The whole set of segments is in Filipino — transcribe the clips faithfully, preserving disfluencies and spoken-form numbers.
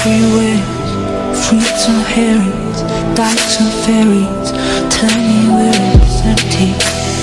freeways, fruits and herrings, dykes and ferries. Tell me where it's empty.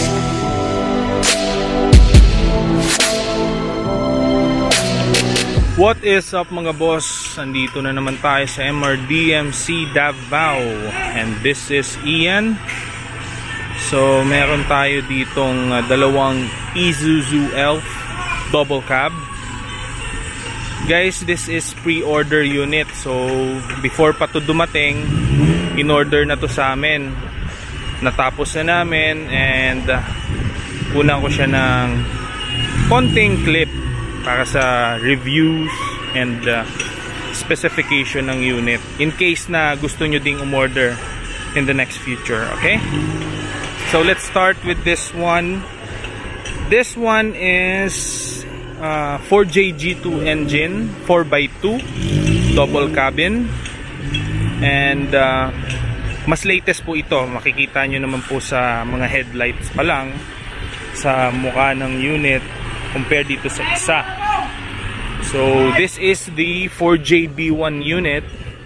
What is up mga boss? Andito na naman tayo sa M R D M C Davao. And this is Ian. So meron tayo ditong uh, dalawang Isuzu Elf double cab. Guys, this is pre-order unit. So before pa to dumating, in-order na to sa amin. Natapos na namin. And uh, kunan ko siya ng konting clip para sa reviews and uh, specification ng unit in case na gusto nyo ding umorder in the next future. Okay, so let's start with this one. This one is uh, four J G two engine, four by two, double cabin, and uh, mas latest po ito. Makikita nyo naman po sa mga headlights pa lang sa mukha ng unit compared dito sa isa. So this is the four J B one unit.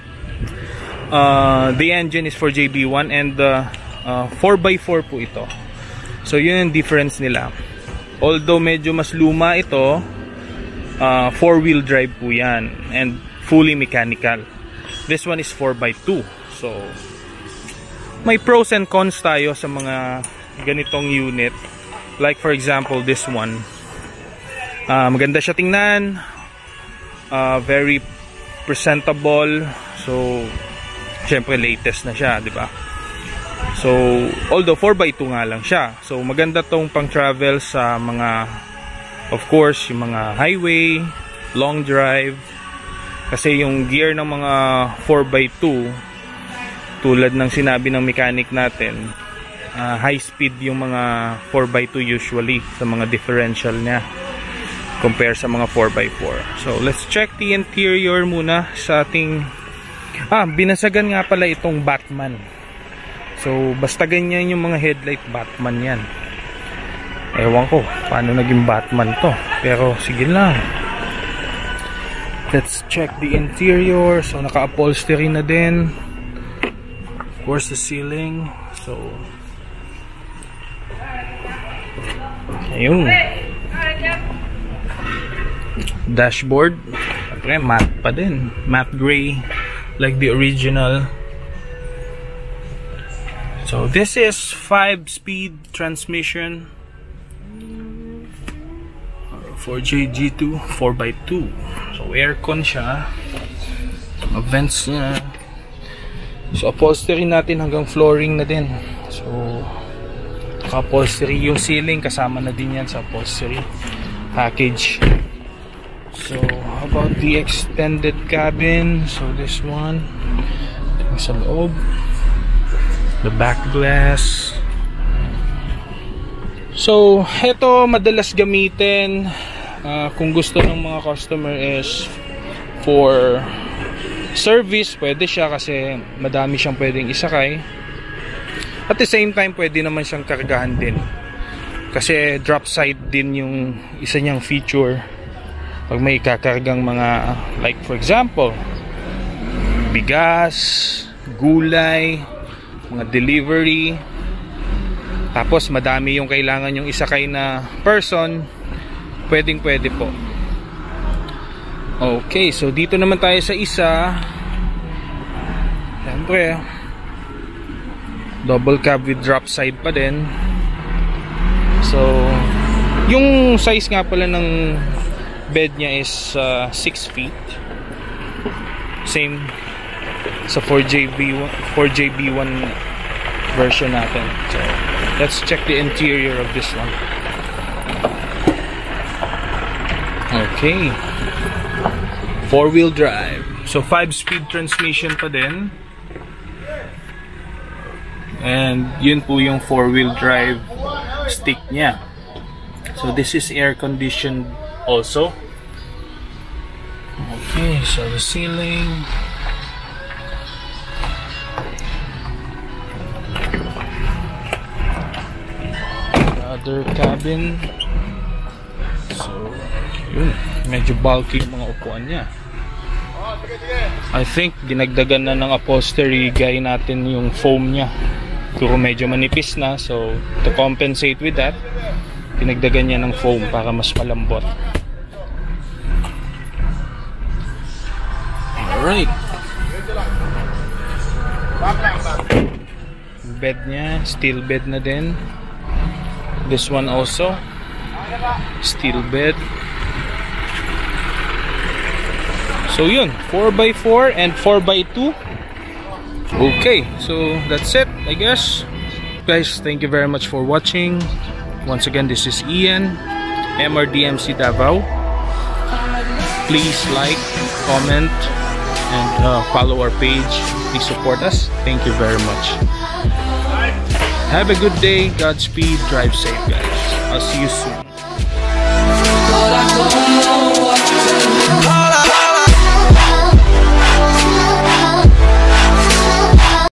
Uh, the engine is four J B one and uh, uh, four by four po ito. So yun yung difference nila. Although medyo mas luma ito, uh, four wheel drive po yan and fully mechanical. This one is four by two. So may pros and cons tayo sa mga ganitong unit. Like for example this one. Uh, maganda siya tingnan, uh, very presentable. So syempre latest na siya, di ba? So although four by two nga lang siya, so maganda tong pang travel sa mga, of course, yung mga highway, long drive. Kasi yung gear ng mga four by two, tulad ng sinabi ng mechanic natin, uh, high speed yung mga four by two usually sa mga differential niya compare sa mga four by four. So let's check the interior muna sa ating ah, binasagan nga pala itong Batman. So basta ganyan yung mga headlight, Batman yan. Ewan ko paano naging Batman to, pero sige lang. Let's check the interior. So naka-upholstery na din, of course the ceiling. So ayun, dashboard, okay, matte pa din, matte gray like the original. So this is five speed transmission, four J G two, four by two. So aircon siya, vents niya. So upholstery natin hanggang flooring na din. So upholstery, yung ceiling kasama na din yan sa upholstery package. So how about the extended cabin? So this one sa loob, the back glass. So ito madalas gamitin uh, kung gusto ng mga customer is for service. Pwede siya kasi madami siyang pwedeng isakay. At the same time pwede naman siyang kargahan din kasi drop side din yung isa niyang feature. Pag may kakargang mga, like for example, bigas, gulay, mga delivery, tapos madami yung kailangan yung isakay na person, pwedeng pwede po. Okay, so dito naman tayo sa isa. Siyempre double cab with drop side pa din. So yung size nga pala ng bed niya is uh, six feet. Same sa four J B one version natin. So let's check the interior of this one. Okay, four wheel drive. So five speed transmission pa din. And yun po yung four wheel drive stick niya. So this is air conditioned also. Okay, so the ceiling, the other cabin. So yun, medyo bulky yung mga upuan niya. I think dinagdagan na ng upholstery guy natin yung foam niya. Puro medyo manipis na, so to compensate with that, dinagdagan niya ng foam para mas malambot. Alright. Bed niya, steel bed na din. This one also, steel bed. So yun, four by four and four by two. Okay, so that's it, I guess. Guys, thank you very much for watching. Once again, this is Ian, M R D M C Davao. Please like, comment, and uh, follow our page. Please support us. Thank you very much. Have a good day. Godspeed. Drive safe, guys. I'll see you soon.